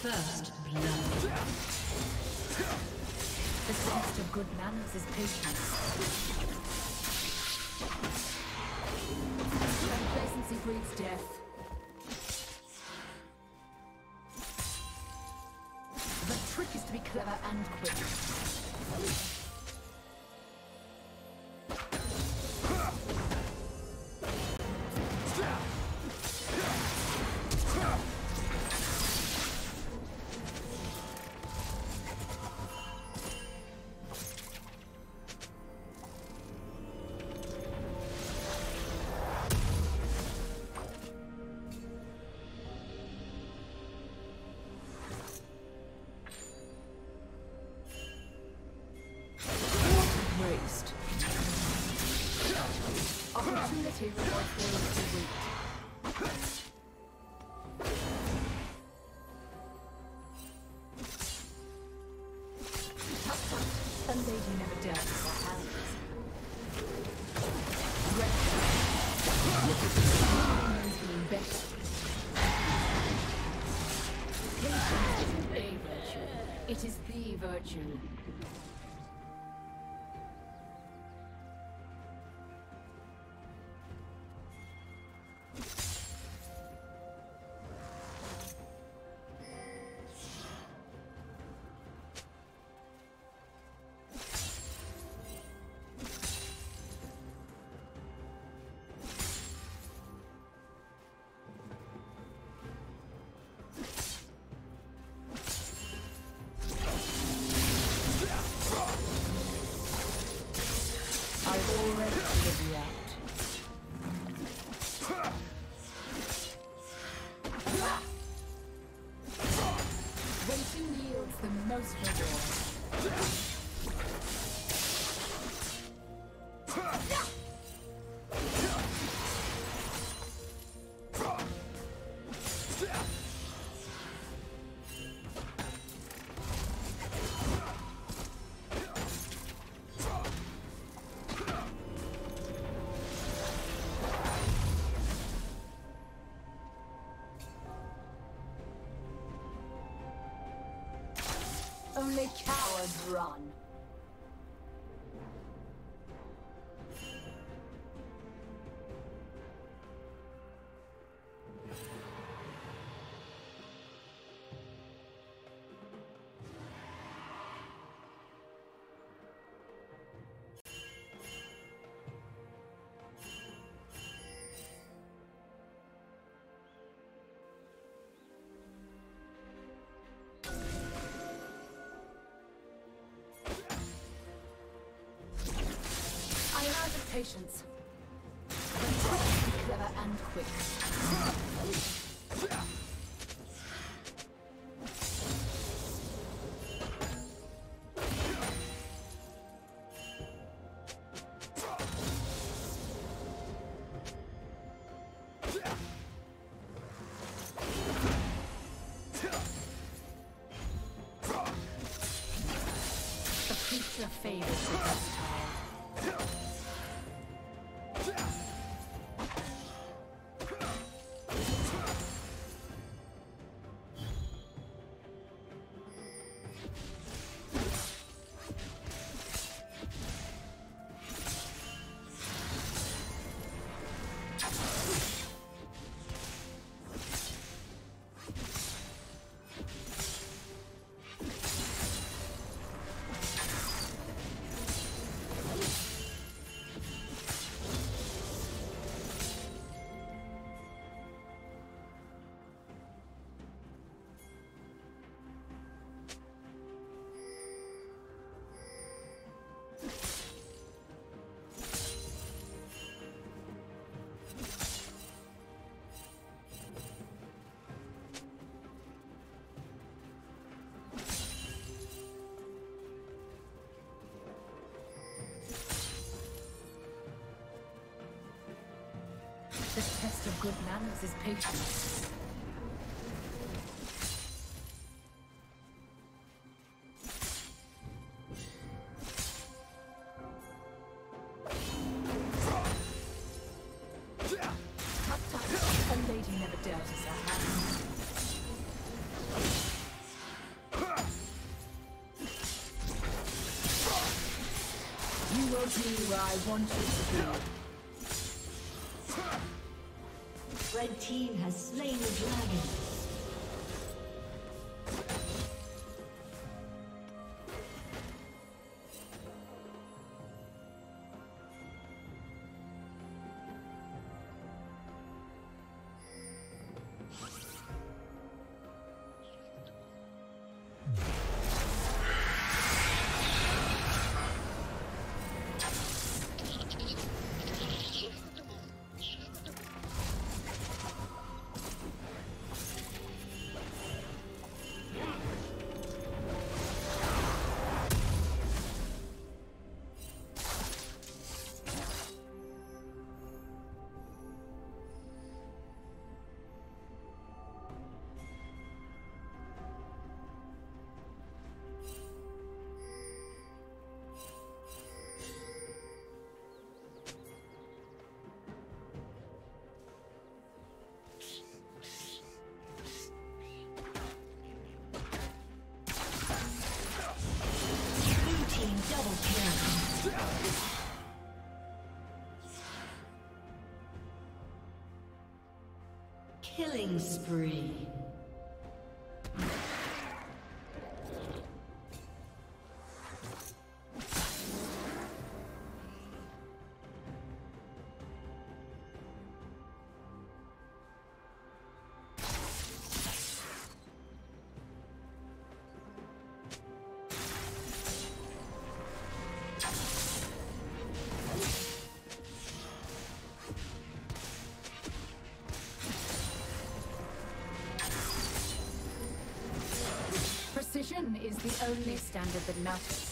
First blood. The test of good manners is patience. Complacency breeds death. The trick is to be clever and quick. Opportunity rewards those who wait. Some days you never dare with their hands. Look being best. Patience isn't a virtue. It is the virtue. Waiting yields the most reward. Only cowards run. Patience. Be clever and quick. The future favors the best child. The test of good manners is patience. A lady never dares her hand. Be where I want you to be. Red team has slain the dragon. Killing spree. Precision is the only standard that matters.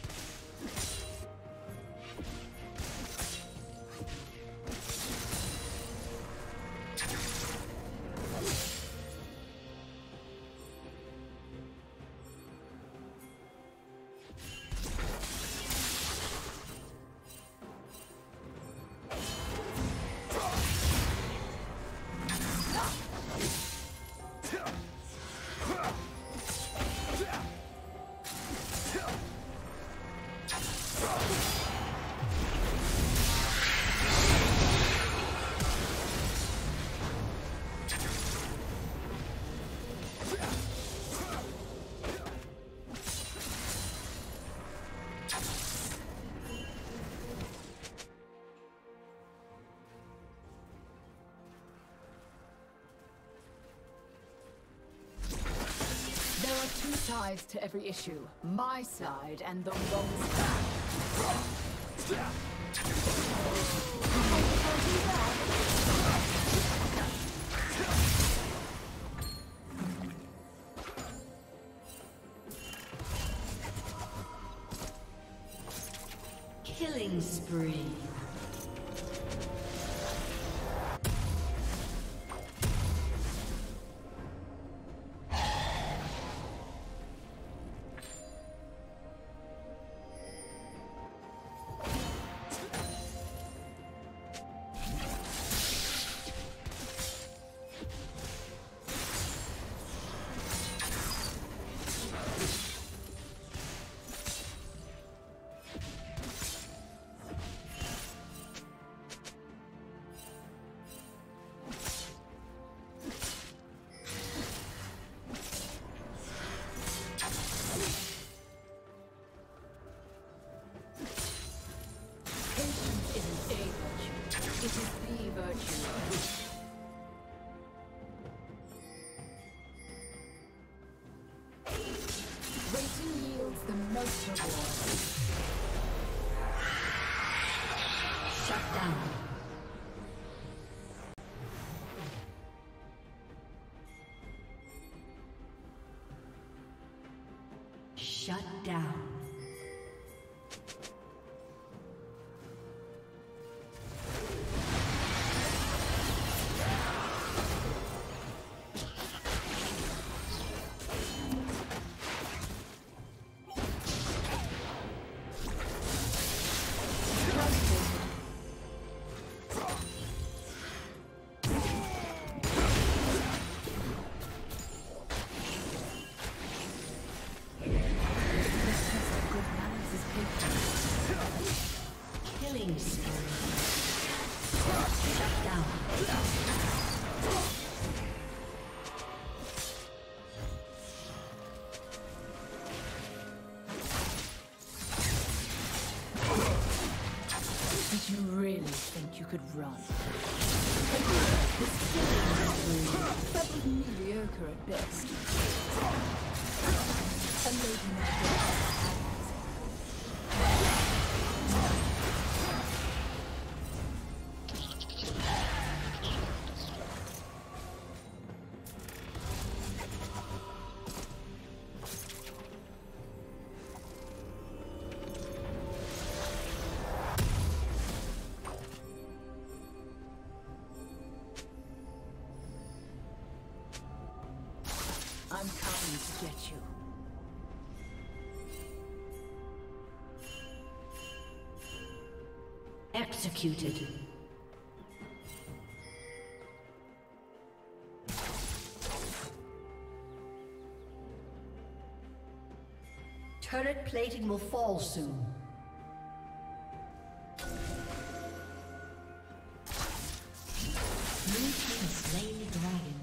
Two sides to every issue. My side and the wrong side. Killing spree. It is the virtue. Waiting yields the most reward. Shut down. Shut down. best. A lady never does. I'm coming to get you. Executed. Turret plating will fall soon. Blue team has slain the dragon.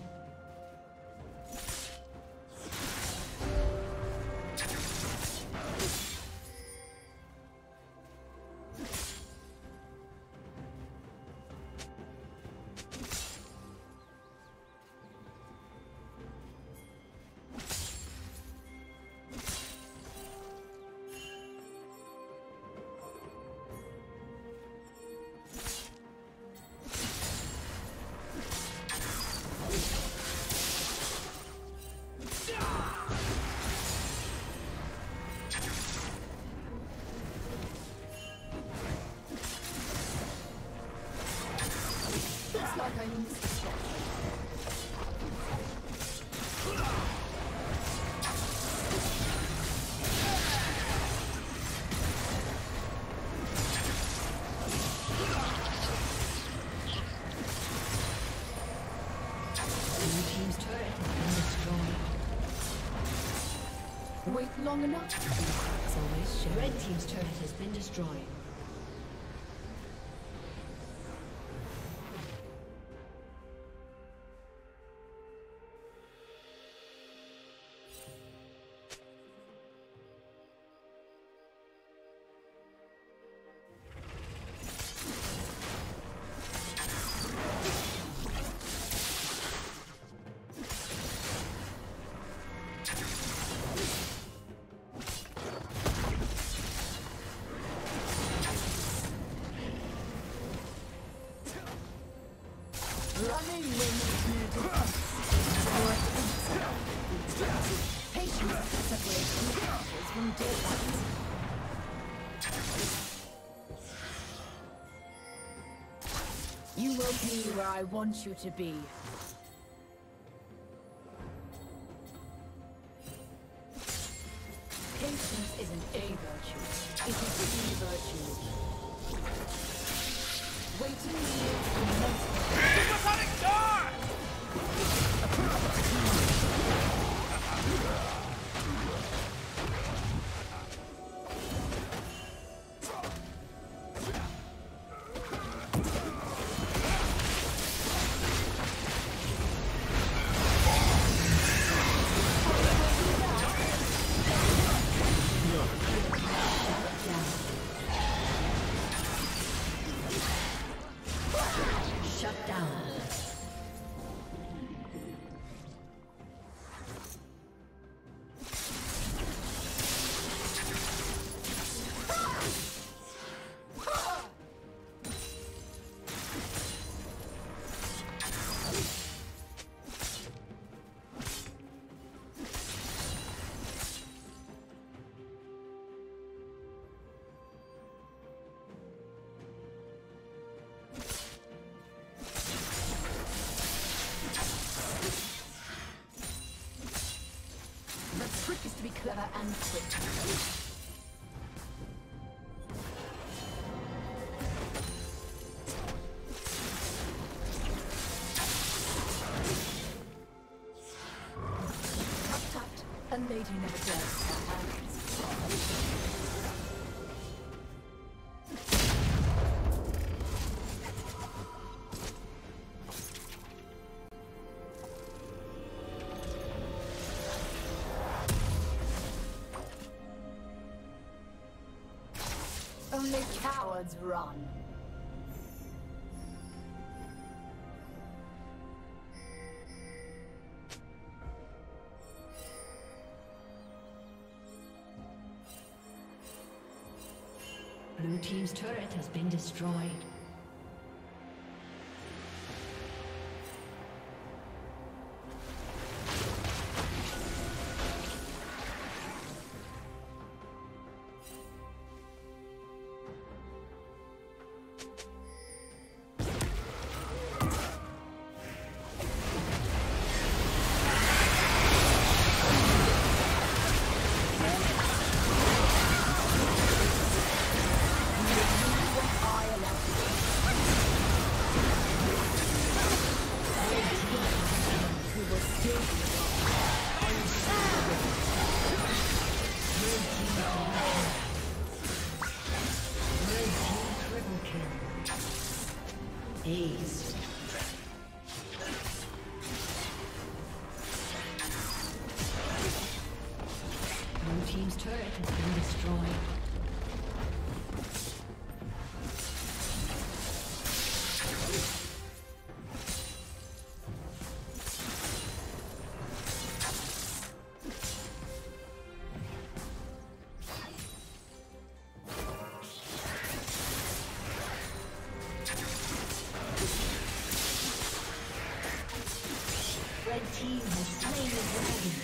Wait long enough. It's always Shen. Red team's turret has been destroyed. Running wins no defense. Patience separates characters from dead. You will be where I want you to be. Patience isn't a virtue, it is the virtue. Waiting for months. Supersonic charge! Is to be clever and quick. Tut-tut, a lady never does her hands. Only cowards run. Blue team's turret has been destroyed. Ace. Blue team's turret has been destroyed. Red team has slain the dragon.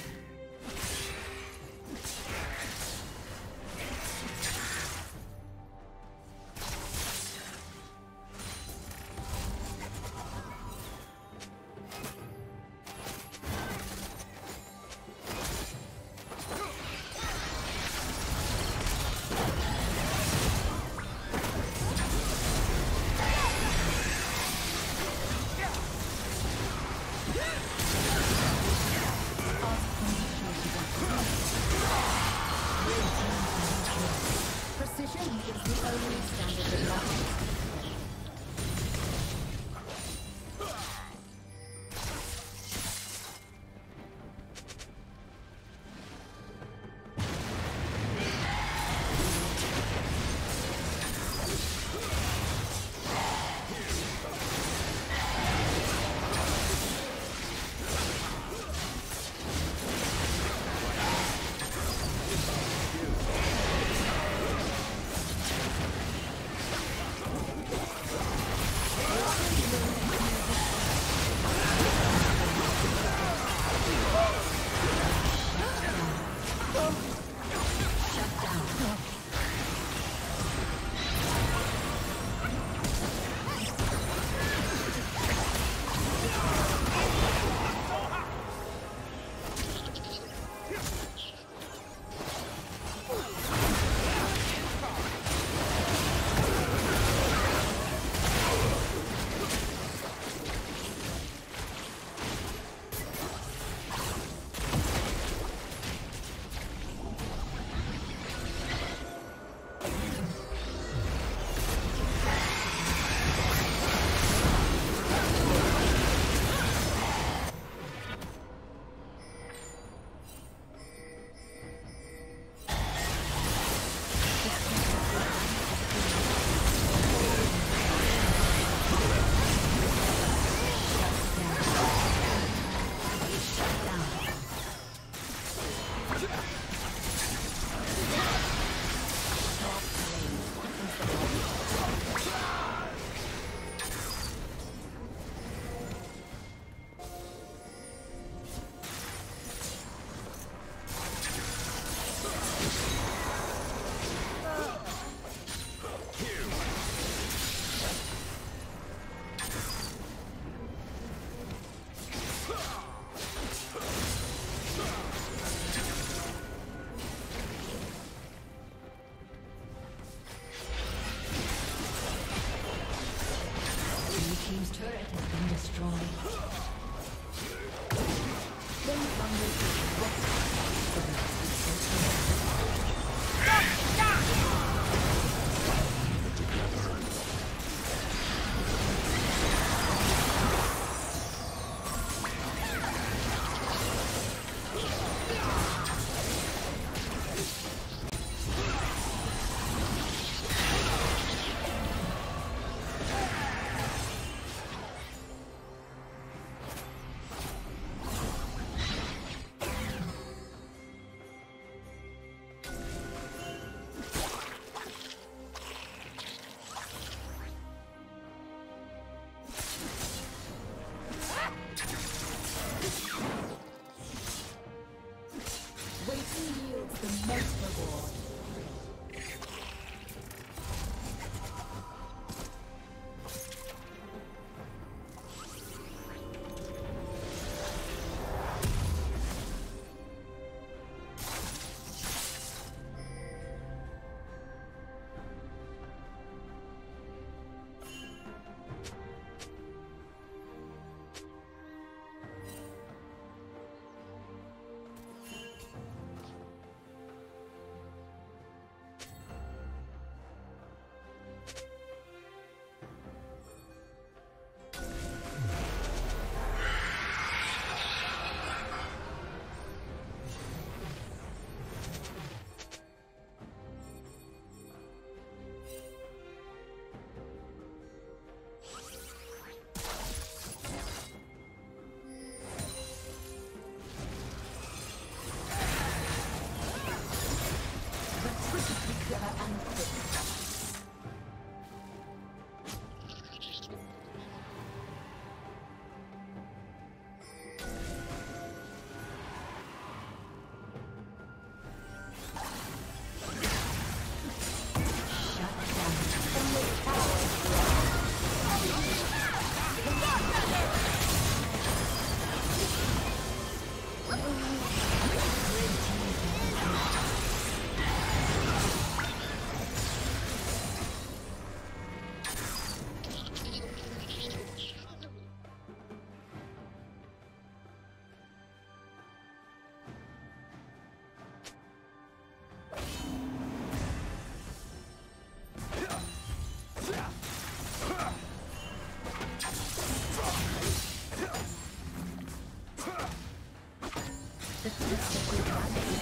The sacred dragon is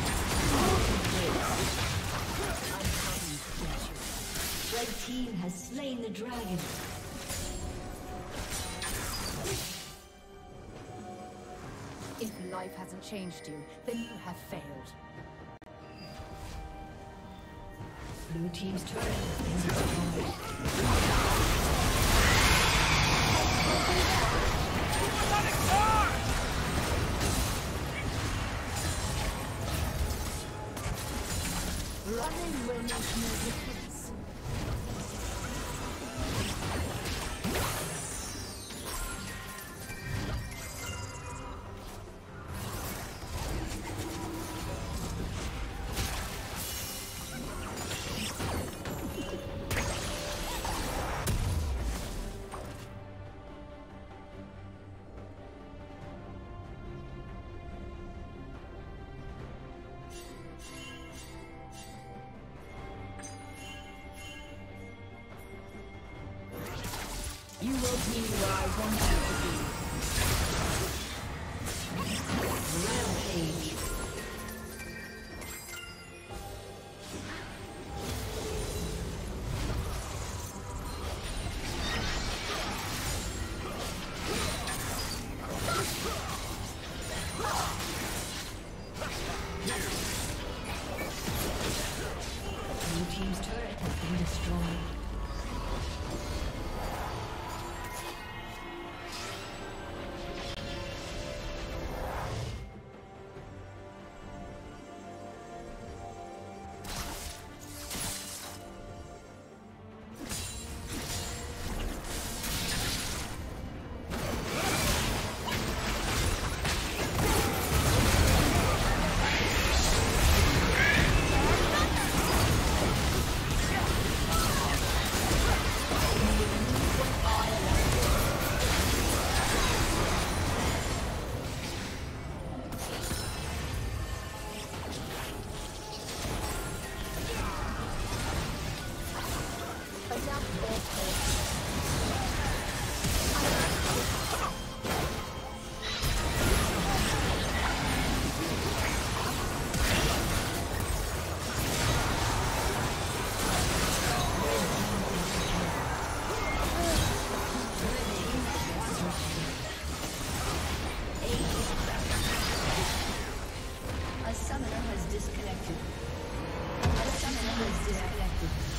I'm coming to get you. Red team has slain the dragon. If life hasn't changed you, then you have failed. Blue team's turret has been destroyed. Running will make no difference. You will be where I want you to be. Rampage. Blue team's turret has been destroyed. A summoner has disconnected.